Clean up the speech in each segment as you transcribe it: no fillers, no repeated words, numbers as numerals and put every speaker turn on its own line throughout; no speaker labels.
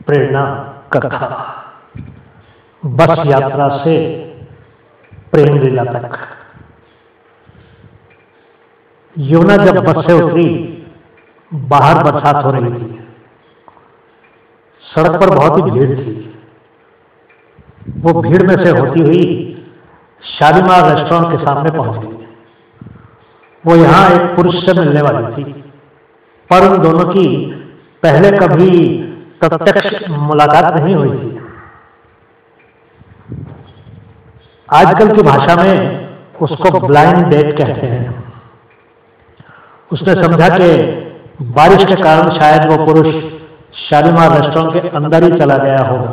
प्रेरणा कथा। बस यात्रा से प्रेम लीला तक। यमुना जब बस से उतरी, बाहर बरसात हो रही थी। सड़क पर बहुत ही भीड़ थी। वो भीड़ में से होती हुई शालीमार रेस्टोरेंट के सामने पहुंच गई। वो यहाँ एक पुरुष से मिलने वाली थी, पर उन दोनों की पहले कभी प्रत्यक्ष मुलाकात नहीं हुई थी। आजकल की भाषा में उसको ब्लाइंड डेट कहते हैं। उसने समझा कि बारिश के कारण शायद वो पुरुष शालीमार रेस्टोरेंट के अंदर ही चला गया होगा।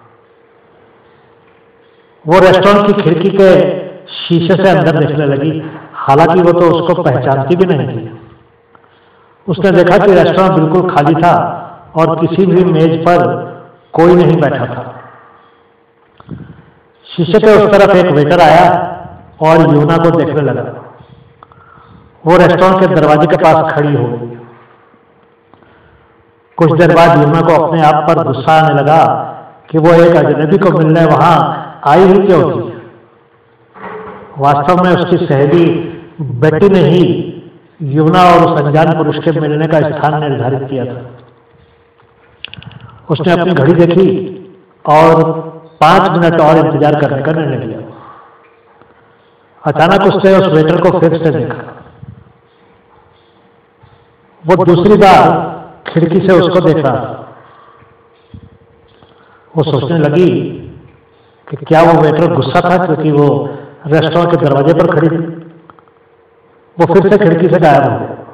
वो रेस्टोरेंट की खिड़की के शीशे से अंदर देखने लगी, हालांकि वो तो उसको पहचानती भी नहीं थी। उसने देखा कि रेस्टोरेंट बिल्कुल खाली था और किसी भी मेज पर कोई नहीं बैठा था। शीशे के उस तरफ एक वेटर आया और यमुना को देखने लगा। वो रेस्टोरेंट के दरवाजे के पास खड़ी हो गई। कुछ देर बाद यमुना को अपने आप पर गुस्सा आने लगा कि वो एक अजनबी को मिलने वहां आई ही क्यों थी। वास्तव में उसकी सहेली बेटी ने ही यमुना और उस अनजान पुरुष के मिलने का स्थान निर्धारित किया था। उसने अपनी घड़ी देखी और 5 मिनट और इंतजार करने का निर्णय लिया। अचानक उसने उस वेटर को फिर से देखा। वो दूसरी बार खिड़की से उसको देख रहा था। वो सोचने लगी कि क्या वो वेटर गुस्सा था क्योंकि वो रेस्टोरेंट के दरवाजे पर खड़ी थी। वो फिर से खिड़की से गायब हो गया।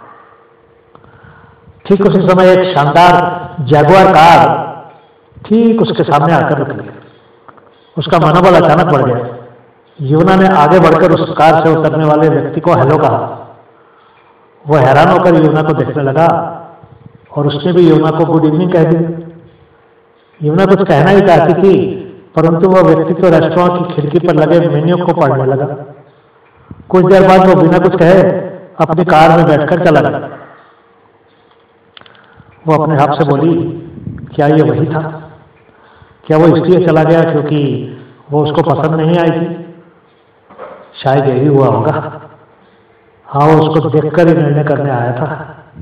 ठीक उसी समय एक शानदार जैगुआर कार ठीक उसके सामने आकर रुकी। उसका मनोबल अचानक बढ़ गया। यमुना ने आगे बढ़कर उस कार से उतरने वाले व्यक्ति को हेलो कहा। वो हैरान होकर यमुना को देखने लगा और उसने भी यमुना को गुड इवनिंग कह दी। यमुना कुछ कहना ही चाहती थी, परंतु वह व्यक्ति तो रेस्टोरेंट की खिड़की पर लगे मेन्यू को पढ़ने लगा। कुछ देर बाद वो बिना कुछ कहे अपनी कार में बैठकर चला गया। वो अपने आप से बोली, क्या ये वही था? क्या वो इसलिए चला गया क्योंकि वो उसको पसंद नहीं आई थी? शायद यही हुआ होगा। हाँ, वो उसको देखकर ही निर्णय करने आया था।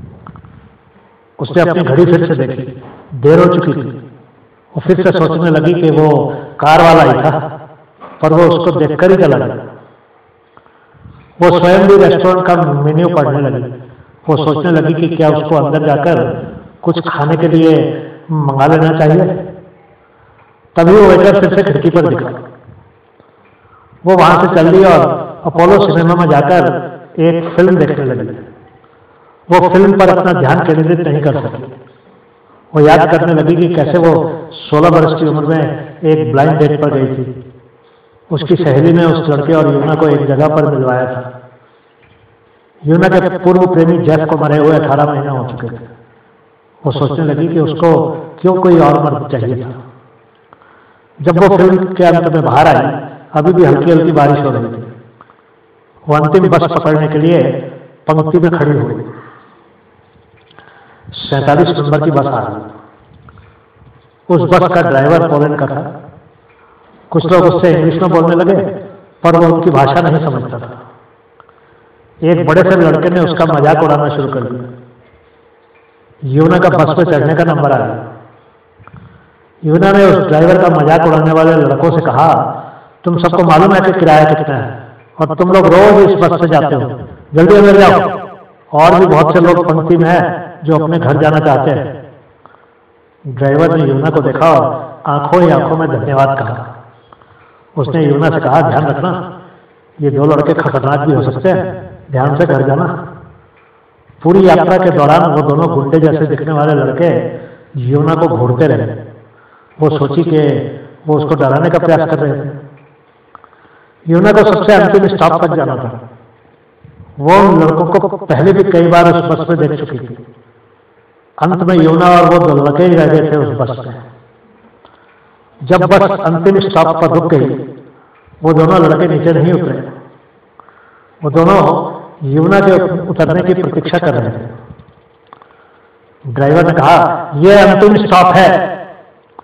उसने अपनी घड़ी फिर से देखी। देर हो चुकी थी। वो फिर से सोचने लगी कि वो कार वाला ही था, पर वो उसको देखकर ही चला गया। वो स्वयं भी रेस्टोरेंट का मेन्यू पढ़ने लगी। वो सोचने लगी कि क्या उसको अंदर जाकर कुछ खाने के लिए मंगा लेना चाहिए। तभी वो वेटर फिर से खिड़की पर दिखा। वो वहां से चल दी और अपोलो सिनेमा में जाकर एक फिल्म देखने लगी। वो फिल्म पर अपना ध्यान केंद्रित नहीं कर सकी। वो याद करने लगी कि कैसे वो 16 वर्ष की उम्र में एक ब्लाइंड डेट पर गई थी। उसकी सहेली ने उस लड़के और यमुना को एक जगह पर मिलवाया था। यमुना के पूर्व प्रेमी जेफ को मरे हुए 18 महीने हो चुके थे। वो सोचने लगी कि उसको क्यों कोई और मर्द चाहिए था। जब वो फिल्म के अंत में बाहर आई, अभी भी हल्की हल्की बारिश हो रही थी। वो अंतिम बस पकड़ने के लिए पंक्ति में खड़ी हो गई। 47 नंबर की बस आ गई। उस बस का ड्राइवर पोलैंड का था। कुछ लोग उससे इंग्लिश में बोलने लगे, पर वो उनकी भाषा नहीं समझता था। एक बड़े से लड़के ने उसका मजाक उड़ाना शुरू कर दिया। यमुना का बस पे चढ़ने का नंबर आ गया। यमुना ने उस ड्राइवर का मजाक उड़ाने वाले लड़कों से कहा, तुम सबको मालूम है कि किराया कितना है और तुम लोग रोज इस बस से जाते हो। जल्दी अंदर जाओ। और भी बहुत से लोग पंक्ति में हैं जो अपने घर जाना चाहते हैं। ड्राइवर ने यमुना को देखा और आंखों ही आंखों में धन्यवाद कहा। उसने यमुना से कहा, ध्यान रखना, ये 2 लड़के खतरनाक भी हो सकते हैं, ध्यान से घर जाना। पूरी यात्रा के दौरान वो दोनों गुंडे जैसे दिखने वाले लड़के यमुना को घूरते रहे। वो सोची कि वो उसको डराने का प्रयास कर रहे थे। यमुना को सबसे अंतिम स्टॉप तक जाना था। वो उन लड़कों को पहले भी कई बार उस बस में देख चुकी थी। अंत में यमुना और वो 2 लड़के ही रह गए थे उस बस में। जब बस अंतिम स्टॉप पर रुक गई, वो दोनों लड़के नीचे नहीं उतरे। वो दोनों यमुना के उतरने की प्रतीक्षा कर रहे थे। ड्राइवर ने कहा, यह अंतिम स्टॉप है,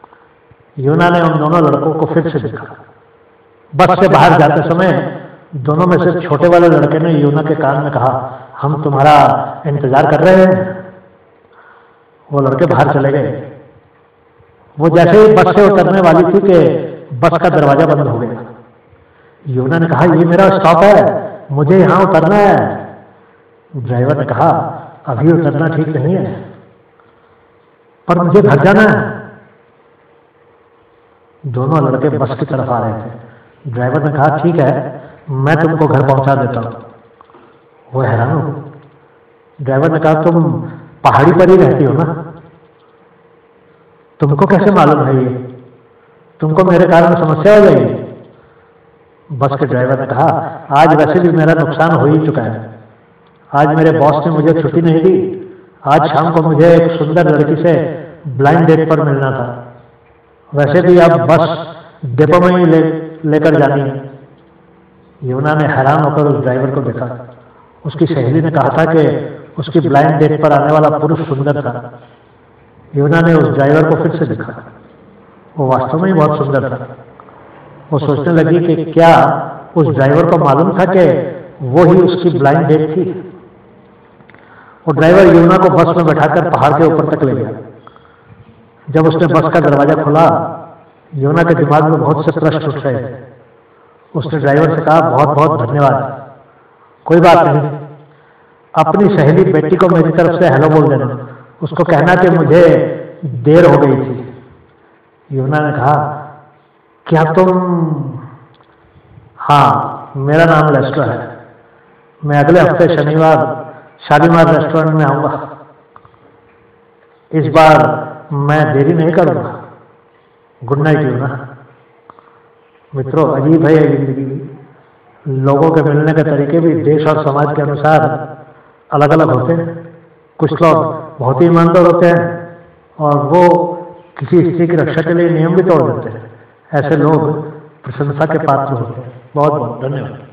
यूना ने उन दोनों लड़कों को फिर से देखा। बस से बाहर जाते समय दोनों में से छोटे वाले लड़के ने यूना के कान में कहा, हम तुम्हारा इंतजार कर रहे हैं। वो लड़के बाहर चले गए। वो जैसे ही बस से उतरने वाली थी कि बस का दरवाजा बंद हो गया। यूना ने कहा, ये मेरा स्टॉप है, मुझे यहां उतरना है। ड्राइवर ने कहा, अभी उतरना ठीक नहीं है, पर मुझे घर जाना है। दोनों लड़के बस की तरफ आ रहे थे। ड्राइवर ने कहा, ठीक है, मैं तुमको घर पहुंचा देता हूं। वो हैरान हो। ड्राइवर ने कहा, तुम पहाड़ी पर ही रहती हो ना, तुमको कैसे मालूम है ये? तुमको मेरे कारण समस्या हो जाएगी। बस के ड्राइवर ने कहा, आज वैसे भी मेरा नुकसान हो ही चुका है। आज मेरे बॉस ने मुझे छुट्टी नहीं दी। आज शाम को मुझे एक सुंदर लड़की से ब्लाइंड डेट पर मिलना था। वैसे भी अब बस डिपो में ही लेकर जानी है। यूना ने हैरान होकर उस ड्राइवर को देखा। उसकी सहेली ने कहा था कि उसकी ब्लाइंड डेट पर आने वाला पुरुष सुंदर था। यूना ने उस ड्राइवर को फिर से देखा। वो वास्तव में ही बहुत सुंदर था। वो सोचने लगी कि क्या उस ड्राइवर को मालूम था कि वो ही उसकी ब्लाइंड डेट थी। वो ड्राइवर यूना को बस में बैठाकर पहाड़ के ऊपर तक ले गया। जब उसने बस का दरवाजा खोला, यूना के दिमाग में बहुत से प्रश्न उठ रहे थे। उसने ड्राइवर से कहा, बहुत बहुत धन्यवाद। कोई बात नहीं, अपनी सहेली बेटी को मेरी तरफ से हेलो बोल देना। उसको कहना कि मुझे देर हो गई थी। यूना ने कहा, क्या तुम? हाँ, मेरा नाम लेस्टर है। मैं अगले हफ्ते शनिवार शालीमार रेस्टोरेंट में आऊंगा। इस बार मैं देरी नहीं करूंगा। गुड नाइट यूना। मित्रों, अजीब है ये जिंदगी। लोगों के मिलने के तरीके भी देश और समाज के अनुसार अलग अलग होते हैं। कुछ लोग बहुत ही ईमानदार होते हैं और वो किसी स्त्री की रक्षा के लिए नियम भी तोड़ देते हैं। ऐसे लोग प्रशंसा के पात्र होते हैं। बहुत बहुत धन्यवाद।